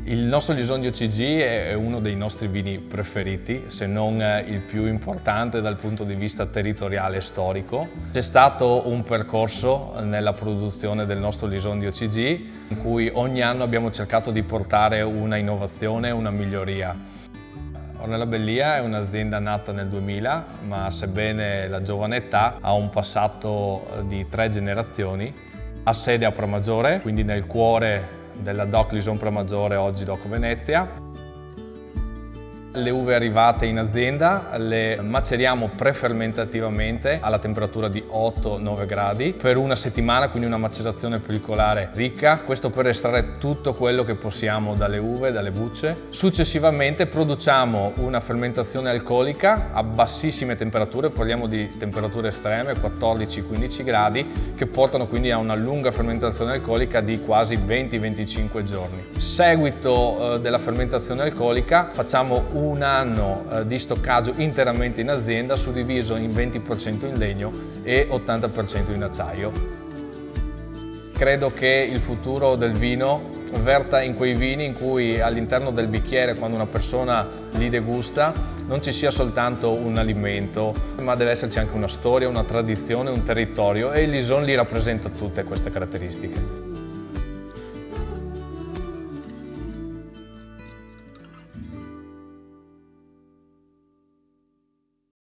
Il nostro Lison di OCG è uno dei nostri vini preferiti, se non il più importante dal punto di vista territoriale e storico. C'è stato un percorso nella produzione del nostro Lison di OCG in cui ogni anno abbiamo cercato di portare una innovazione, una miglioria. Ornella Bellia è un'azienda nata nel 2000, ma sebbene la giovane età ha un passato di 3 generazioni. Ha sede a Pramaggiore, quindi nel cuore della DOC Lison Pramaggiore, oggi DOC Venezia. Le uve arrivate in azienda le maceriamo prefermentativamente alla temperatura di 8-9 gradi per una settimana, quindi una macerazione pellicolare ricca, questo per estrarre tutto quello che possiamo dalle uve, dalle bucce. Successivamente produciamo una fermentazione alcolica a bassissime temperature, parliamo di temperature estreme, 14-15 gradi, che portano quindi a una lunga fermentazione alcolica di quasi 20-25 giorni. Seguito della fermentazione alcolica facciamo un anno di stoccaggio interamente in azienda, suddiviso in 20% in legno e 80% in acciaio. Credo che il futuro del vino verta in quei vini in cui all'interno del bicchiere, quando una persona li degusta, non ci sia soltanto un alimento, ma deve esserci anche una storia, una tradizione, un territorio, e il Lison li rappresenta tutte queste caratteristiche.